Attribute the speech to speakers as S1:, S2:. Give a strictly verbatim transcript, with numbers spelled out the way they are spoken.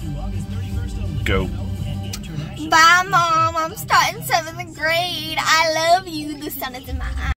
S1: Go.
S2: Bye, Mom. I'm starting seventh grade. I love you. The sun is in my eyes.